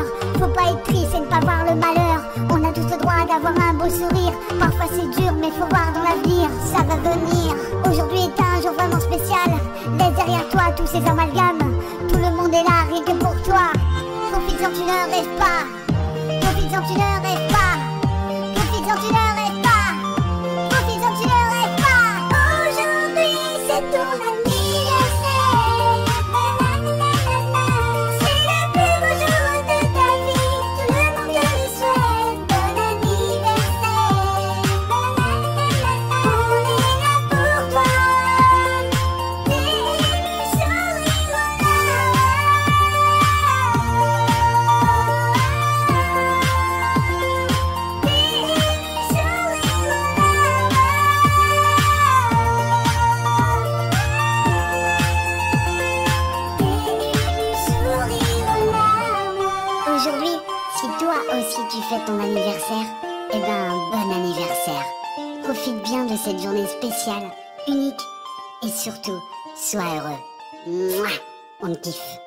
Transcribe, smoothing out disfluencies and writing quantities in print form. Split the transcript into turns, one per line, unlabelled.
Faut pas être triste et ne pas voir le malheur. On a tous le droit d'avoir un beau sourire. Parfois c'est dur mais faut voir dans l'avenir, ça va venir. Aujourd'hui est un jour vraiment spécial. Laisse derrière toi tous ces amalgames. Tout le monde est là rien que pour toi. Profites-en, tu ne rêves pas. Profites-en, tu ne rêves pas. Profites-en, tu ne rêves pas. Profites-en, tu ne rêves pas. Aujourd'hui c'est ton anniversaire. C'est le plus beau jour de ta vie. Tout le monde te le souhaite. Bon anniversaire. On est là pour toi. Des sourires aux Aujourd'hui, si toi aussi tu fêtes ton anniversaire, eh ben bon anniversaire. Profite bien de cette journée spéciale, unique et surtout, sois heureux. Mouah, on te kiffe.